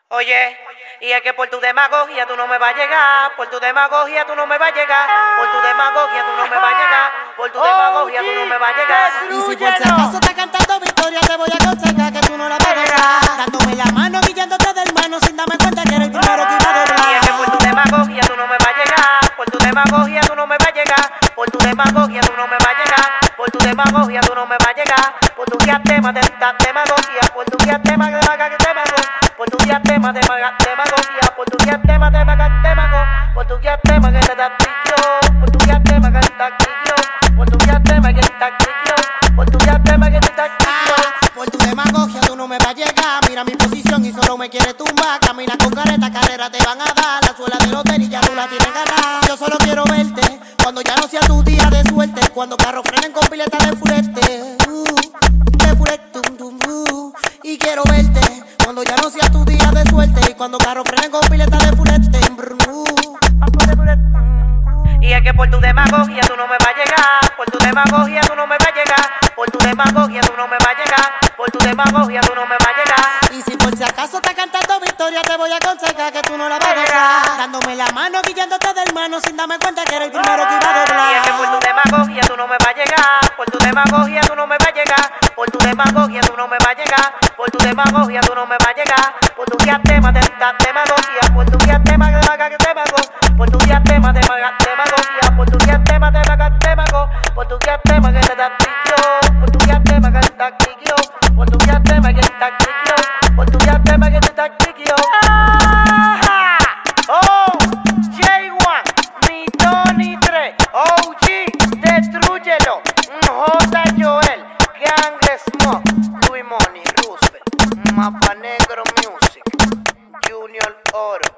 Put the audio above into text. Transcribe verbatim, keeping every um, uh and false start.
Oye, y es que por tu demagogia tú no me vas a llegar, por tu demagogia tú no me vas a llegar, por tu demagogia tú no me vas a llegar, por tu demagogia tú no me vas a llegar. Y si por si acaso estás cantando victoria, te voy a aconsejar que tú no la vas a dejar. Dándome la mano, guiándote del mano, sin darme cuenta que eres el primero que iba a doblar. Y es que por tu demagogia tú no me vas a llegar, por tu demagogia tú no me vas a llegar, por tu demagogia tú no me vas a llegar, por tu demagogia tú no me vas a llegar, por tu diastema de demagogia, por tu diastema de demagogia, por tu diastema de demagogia, por tu diastema de demagogia, por tu diastema que te da piquio, por tu diastema que te da piquio, por tu diastema que te da piquio, por tu diastema que te da piquio. Por tu demagogia tú no me vas a llegar. Mira mi posición y solo me quieres tumbar. Camina con careta, carrera te van a dar. La suela de lotería ya tú la tienes ganada. Yo solo quiero verte cuando ya no sea tu día de suerte. Cuando carros frenen con pileta de fulete, uh, de fulete, tum, tum, uh. Y quiero verte cuando ya no sea tu día de suerte. Y cuando carros frenen con pileta de fulete, uh. Y es que por tu demagogia tú no me vas a llegar, por tu demagogia tú no me vas a llegar, por tu demagogia tú no me vas a llegar, por tu demagogia tú no me vas a llegar. Y si por si acaso estás cantando victoria, te voy a aconsejar que tú no la vas a dejar. Dándome la mano, guiándote del mano, sin darme cuenta que eres el primero que iba a doblar. Y es que por tu demagogia tú no me vas a llegar, por tu demagogia tú no me vas a llegar, por tu demagogia tú no me vas a llegar, por tu demagogia tú no me vas a llegar, por tu diastema de demagogia, por tu diastema de demagogia, por tu diastema de demagogia, por tu diastema de demagogia, por tu diastema que te da piquio, por tu diastema que te da piquio, por tu diastema que te da piquio, por tu diastema que te da piquio. Oh, J uno, ni dos ni tres, O G, destrúyelo, J Joel, Gang Smoke, Louis Money, Roosevelt, Mapa Negro Music, Junior Oro.